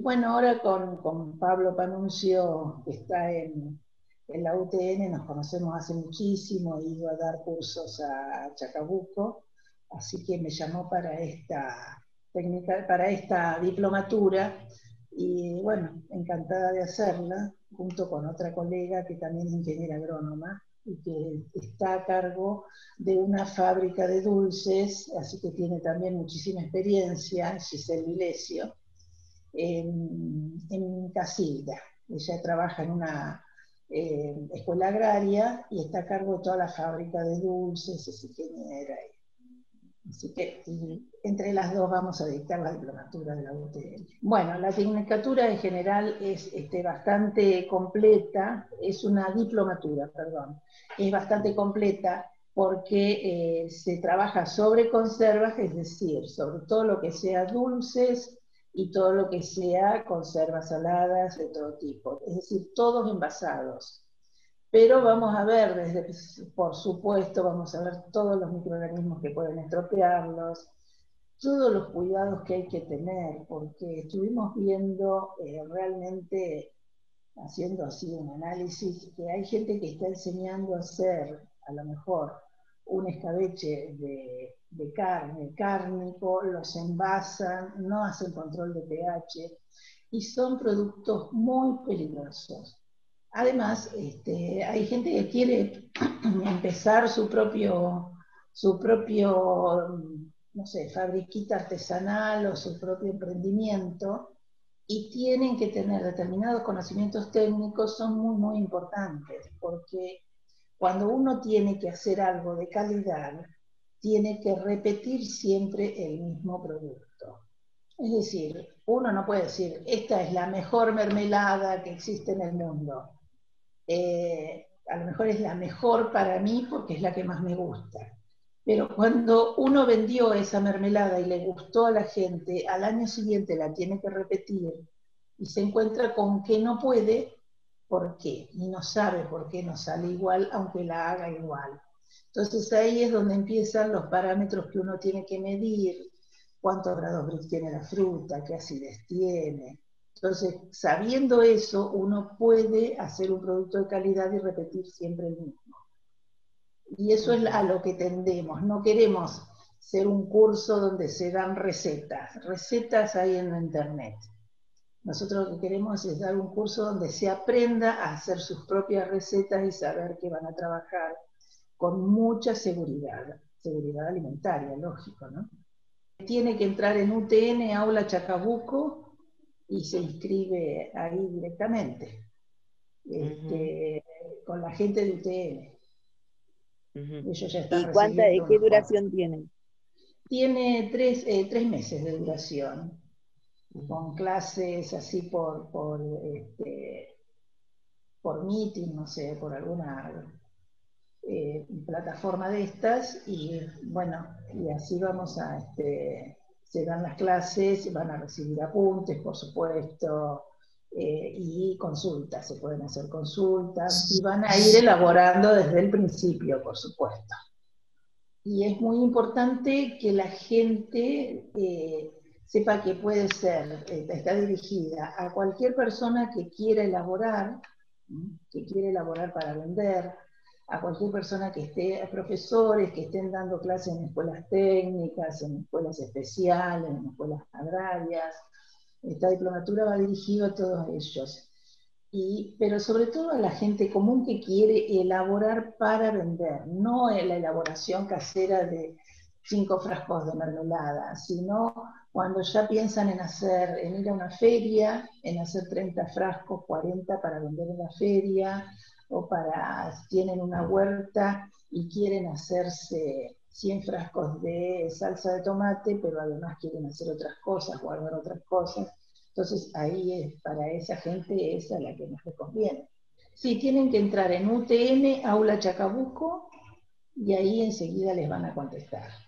bueno, ahora con Pablo Panuncio, que está en la UTN, nos conocemos hace muchísimo, he ido a dar cursos a Chacabuco, así que me llamó para esta técnica, para esta diplomatura, y bueno, encantada de hacerla, junto con otra colega que también es ingeniera agrónoma, y que está a cargo de una fábrica de dulces, así que tiene también muchísima experiencia, Giselle Vilesio, en Casilda. Ella trabaja en una escuela agraria y está a cargo de toda la fábrica de dulces, es ingeniera. Así que entre las dos vamos a dictar la diplomatura de la UTN. Bueno, la tecnicatura en general es bastante completa, es una diplomatura, perdón, es bastante completa porque se trabaja sobre conservas, es decir, sobre todo lo que sea dulces y todo lo que sea conservas saladas de todo tipo, es decir, todos envasados. Pero vamos a ver, por supuesto, vamos a ver todos los microorganismos que pueden estropearlos, todos los cuidados que hay que tener, porque estuvimos viendo realmente, haciendo así un análisis, que hay gente que está enseñando a hacer, a lo mejor, un escabeche de carne, cárnico, los envasan, no hacen control de pH, y son productos muy peligrosos. Además, hay gente que quiere empezar su propio, no sé, fabriquita artesanal o su propio emprendimiento, y tienen que tener determinados conocimientos técnicos, son muy, muy importantes, porque cuando uno tiene que hacer algo de calidad, tiene que repetir siempre el mismo producto. Es decir, uno no puede decir, esta es la mejor mermelada que existe en el mundo. A lo mejor es la mejor para mí porque es la que más me gusta. Pero cuando uno vendió esa mermelada y le gustó a la gente, al año siguiente la tiene que repetir y se encuentra con que no puede, ¿por qué? Y no sabe por qué no sale igual, aunque la haga igual. Entonces ahí es donde empiezan los parámetros que uno tiene que medir, cuántos grados Brix tiene la fruta, qué acidez tiene. Entonces, sabiendo eso, uno puede hacer un producto de calidad y repetir siempre el mismo. Y eso es a lo que tendemos. No queremos ser un curso donde se dan recetas. Recetas hay en la internet. Nosotros lo que queremos es dar un curso donde se aprenda a hacer sus propias recetas y saber que van a trabajar con mucha seguridad. Seguridad alimentaria, lógico, ¿no? Tiene que entrar en UTN, Aula Chacabuco, y se inscribe ahí directamente, con la gente de UTN. Ellos ya están ¿Y recibiendo qué unos cuantos. duración tiene? Tiene 3 meses de duración, con clases así por meeting, no sé, por alguna plataforma de estas, y bueno, y así vamos se dan las clases, van a recibir apuntes, por supuesto, y consultas, se pueden hacer consultas, y van a ir elaborando desde el principio, por supuesto. Y es muy importante que la gente sepa que puede ser, está dirigida a cualquier persona que quiera elaborar para vender, a cualquier persona que esté, a profesores que estén dando clases en escuelas técnicas, en escuelas especiales, en escuelas agrarias. Esta diplomatura va dirigida a todos ellos. Pero sobre todo a la gente común que quiere elaborar para vender, no en la elaboración casera de 5 frascos de mermelada, sino cuando ya piensan en ir a una feria, en hacer 30 frascos, 40 para vender en la feria, o tienen una huerta y quieren hacerse 100 frascos de salsa de tomate, pero además quieren hacer otras cosas, guardar otras cosas. Entonces ahí para esa gente esa es la que más les conviene. Sí, tienen que entrar en UTN, Aula Chacabuco, y ahí enseguida les van a contestar.